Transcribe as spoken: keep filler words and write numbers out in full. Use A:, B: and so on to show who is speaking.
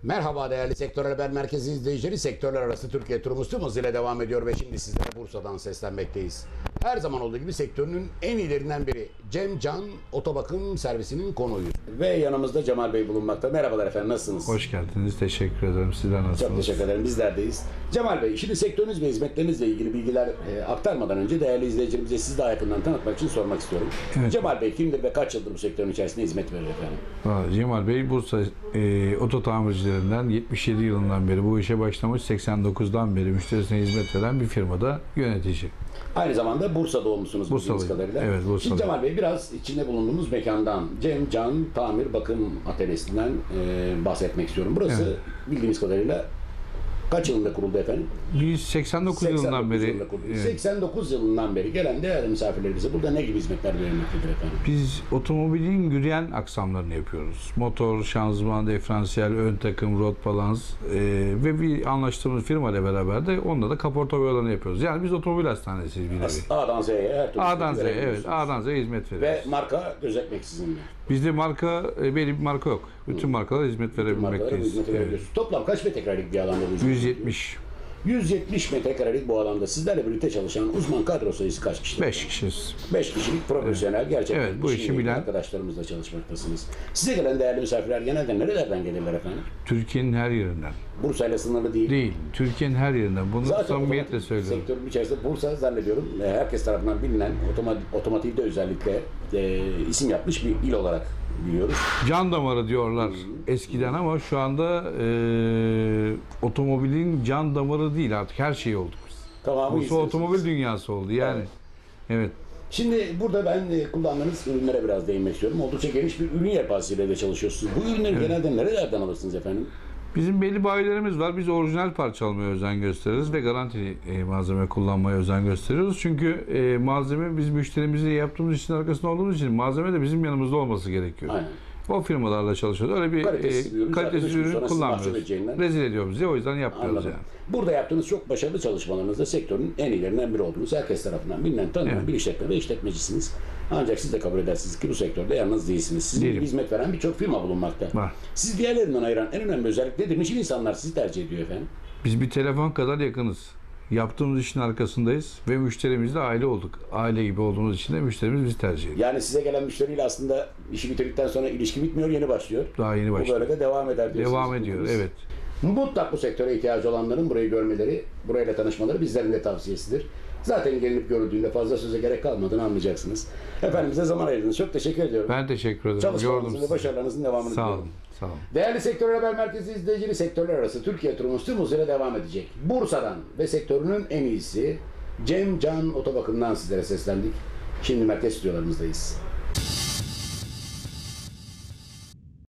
A: Merhaba değerli Sektör Haber Merkezi izleyicileri. Sektörler arası Türkiye turumuz tüm hızıyla devam ediyor ve şimdi sizlere Bursa'dan seslenmekteyiz. Her zaman olduğu gibi sektörünün en iyilerinden biri Cem Can Otobakım Servisinin konuğuyuz. Ve yanımızda Cemal Bey bulunmakta. Merhabalar efendim, nasılsınız?
B: Hoş geldiniz. Teşekkür ederim. Sizler nasılsınız?
A: Çok teşekkür ederim. Bizlerdeyiz. Cemal Bey, şimdi sektörünüz ve hizmetlerinizle ilgili bilgiler e, aktarmadan önce değerli izleyicilerimize sizi daha yakından tanıtmak için sormak istiyorum.
B: Evet.
A: Cemal Bey kimdir ve kaç yıldır bu sektörün içerisinde hizmet veriyor efendim?
B: Aa, Cemal Bey Bursa e, oto tamircilerinden yetmiş yedi yılından beri bu işe başlamış, seksen dokuzdan beri müşterisine hizmet veren bir firmada yönetici.
A: Aynı zamanda Bursa doğumlusunuz bildiğiniz
B: Bursalıyım.
A: kadarıyla.
B: Evet, Bursalıyım.
A: Şimdi Cemal Bey, biraz içinde bulunduğumuz mekandan, Cem Can Tamir Bakım Atölyesi'nden e, bahsetmek istiyorum. Burası
B: Evet.
A: bildiğimiz kadarıyla kaç yılında kuruldu efendim?
B: Biz seksen dokuz yılından beri
A: yılında kuruldu.
B: evet,
A: seksen dokuz yılından beri gelen değerli misafirlerimize burada ne gibi hizmetler verilmektedir efendim?
B: biz otomobilin yürüyen aksamlarını yapıyoruz. Motor, şanzıman, diferansiyel, ön takım, rot balans e, ve bir anlaştığımız firma ile beraber de onda da kaporta boyalarını yapıyoruz. Yani biz otomobil hastanesiyiz bir nevi.
A: A'dan Z'ye her türlü
B: A'dan
A: hizmeti
B: Z'ye, evet,
A: verebiliyorsunuz.
B: A'dan Z'ye hizmet veriyoruz.
A: Ve marka gözetmeksizin mi?
B: Bizde marka, e, belli bir marka yok. Bütün markalara hizmet
A: Markalara bu
B: verebilmekteyiz.
A: hizmeti
B: Evet.
A: verebiliyorsunuz. Toplam kaç metrekarelik bir alanda bu hizmet?
B: yüz yetmiş.
A: yüz yetmiş metrekarelik bu alanda sizlerle birlikte çalışan uzman kadro sayısı kaç kişi?
B: beş kişiyiz.
A: beş kişilik profesyonel, gerçekten
B: Evet, bu
A: işin
B: işi
A: ehli
B: bilen-
A: arkadaşlarımızla çalışmaktasınız. Size gelen değerli misafirler genelde nerelerden gelirler efendim?
B: Türkiye'nin her yerinden.
A: Bursa'yla sınırlı değil.
B: Değil, Türkiye'nin her yerinden. Bunu
A: Zaten
B: samimiyetle
A: otomotiv
B: söylüyorum.
A: sektörün içerisinde Bursa zannediyorum e, herkes tarafından bilinen, otomotiv, otomotivde özellikle e, isim yapmış bir il olarak biliyoruz.
B: Can damarı diyorlar eskiden ama şu anda e, otomobilin can damarı değil, artık her şey olduk biz.
A: Tamamı
B: Bursa
A: istiyorsunuz.
B: otomobil dünyası oldu yani.
A: Evet.
B: Evet.
A: Şimdi burada ben e, kullandığınız ürünlere biraz değinmek istiyorum. Oldukça geniş bir ürün yelpazesiyle de çalışıyorsunuz. Bu ürünleri genelde nerelerden alırsınız efendim?
B: Bizim belli bayilerimiz var. Biz orijinal parça almaya özen gösteririz ve garantili e, malzeme kullanmaya özen gösteriyoruz. Çünkü e, malzeme biz müşterimizle yaptığımız işin arkasında olduğumuz için malzeme de bizim yanımızda olması gerekiyor.
A: Aynen.
B: O firmalarla çalışıyoruz. Öyle bir
A: Kalitesiz bir ürün
B: e, kalitesiz
A: zaten üç gün
B: ürün
A: sonra sizi
B: kullanmıyoruz.
A: mahvedeceğinden-
B: Rezil ediyoruz diye, o yüzden yapmıyoruz
A: Anladım.
B: yani.
A: Burada yaptığınız çok başarılı çalışmalarınızda sektörün en iyilerinden biri oldunuz. Herkes tarafından bilinen, tanınan
B: Evet.
A: bir işletme ve işletmecisiniz. Ancak siz de kabul edersiniz ki bu sektörde yalnız değilsiniz. Sizin gibi
B: Değilim.
A: hizmet veren birçok firma bulunmakta.
B: Var.
A: Sizi diğerlerinden ayıran en önemli özellik nedir? Niçin insanlar sizi tercih ediyor efendim?
B: Biz bir telefon kadar yakınız. Yaptığımız işin arkasındayız ve müşterimizle aile olduk. Aile gibi olduğumuz için de müşterimiz bizi tercih ediyor.
A: Yani size gelen müşteriyle aslında işi bitirdikten sonra ilişki bitmiyor, yeni başlıyor.
B: Daha yeni
A: Bu
B: başladık.
A: böyle de devam eder diyorsunuz.
B: Devam ediyor, evet.
A: Mutlak bu sektöre ihtiyacı olanların burayı görmeleri, burayla tanışmaları bizlerin de tavsiyesidir. Zaten gelinip görüldüğünde fazla söze gerek kalmadığını anlayacaksınız. Efendim, bize zaman ayırdınız. Çok teşekkür ediyorum.
B: Ben teşekkür ederim. Gördüm
A: Çalışmalarınızın ve
B: sizi.
A: başarılarınızın devamını
B: Sağ
A: diliyorum.
B: olun. Sağ olun.
A: Değerli Sektör Haber Merkezi izleyicileri, sektörler arası Türkiye turumuz tüm hızıyla devam edecek. Bursa'dan ve sektörünün en iyisi Cem Can Otobakım'dan sizlere seslendik. Şimdi merkez stüdyolarımızdayız.